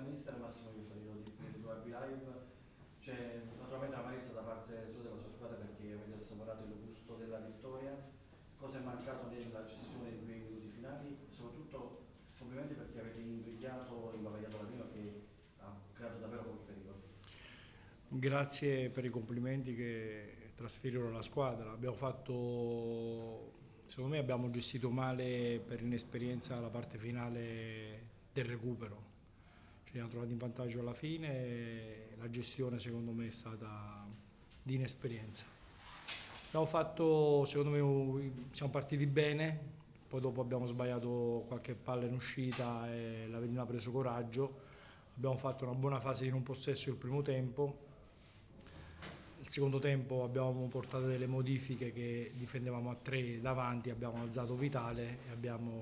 mister Massimo Iuffarido di Rugby Live. C'è naturalmente amarezza da parte sua della sua squadra perché avete assaporato il gusto della vittoria. Cosa è mancato nella gestione di quei minuti finali? Soprattutto complimenti perché avete imbavagliato la prima che ha creato davvero pochi pericoli. Grazie per i complimenti che trasferirono alla squadra. Secondo me abbiamo gestito male per inesperienza la parte finale del recupero. Ci siamo trovati in vantaggio alla fine e la gestione secondo me è stata di inesperienza. Secondo me siamo partiti bene, poi dopo abbiamo sbagliato qualche palla in uscita e l'Avellino ha preso coraggio. Abbiamo fatto una buona fase di non possesso il primo tempo. Il secondo tempo abbiamo portato delle modifiche che difendevamo a 3 davanti, abbiamo alzato Vitale e abbiamo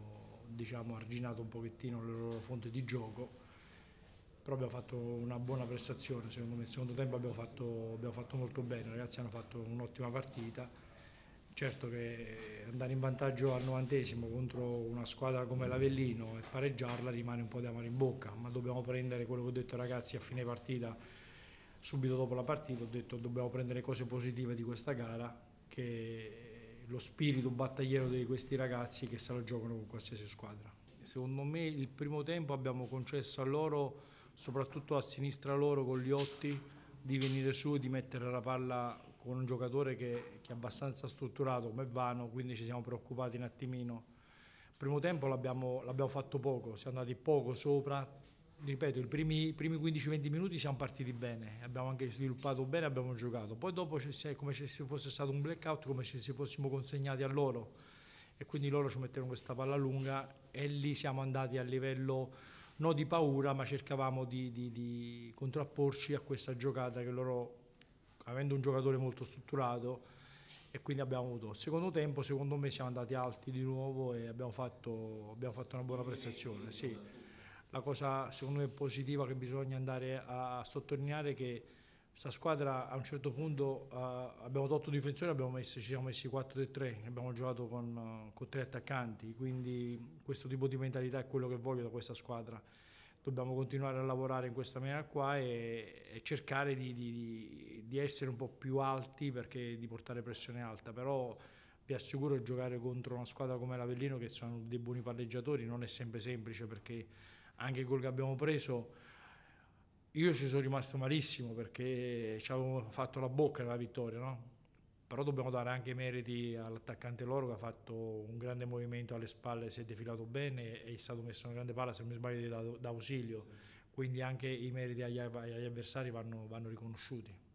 arginato un pochettino le loro fonti di gioco, però abbiamo fatto una buona prestazione secondo me. Il secondo tempo abbiamo fatto molto bene, i ragazzi hanno fatto un'ottima partita. Certo che andare in vantaggio al 90° contro una squadra come l'Avellino e pareggiarla rimane un po' di amaro in bocca, ma dobbiamo prendere quello che ho detto ai ragazzi a fine partita. Subito dopo la partita ho detto dobbiamo prendere cose positive di questa gara, che lo spirito battagliero di questi ragazzi che se la giocano con qualsiasi squadra. Secondo me il primo tempo abbiamo concesso a loro, soprattutto a sinistra loro con Liotti, di venire su e di mettere la palla con un giocatore che è abbastanza strutturato come Vano, quindi ci siamo preoccupati un attimino. Il primo tempo l'abbiamo fatto poco, siamo andati poco sopra. Ripeto, i primi 15-20 minuti siamo partiti bene, abbiamo anche sviluppato bene, abbiamo giocato. Poi dopo è come se fosse stato un blackout, come se ci fossimo consegnati a loro e quindi loro ci mettevano questa palla lunga e lì siamo andati a livello non di paura, ma cercavamo di contrapporci a questa giocata che loro, avendo un giocatore molto strutturato, e quindi abbiamo avuto il secondo tempo. Secondo me siamo andati alti di nuovo e abbiamo fatto una buona prestazione. Sì. La cosa secondo me positiva che bisogna andare a sottolineare è che questa squadra a un certo punto abbiamo tolto difensori, ci siamo messi 4-3-3, abbiamo giocato con 3 attaccanti, quindi questo tipo di mentalità è quello che voglio da questa squadra. Dobbiamo continuare a lavorare in questa maniera qua e cercare di essere un po' più alti, perché di portare pressione alta, però vi assicuro che giocare contro una squadra come l'Avellino, che sono dei buoni palleggiatori, non è sempre semplice, perché anche il gol che abbiamo preso io ci sono rimasto malissimo perché ci avevo fatto la bocca nella vittoria, no? Però dobbiamo dare anche i meriti all'attaccante loro, che ha fatto un grande movimento alle spalle, si è defilato bene e è stato messo una grande palla, se non mi sbaglio, da ausilio, quindi anche i meriti agli avversari vanno riconosciuti.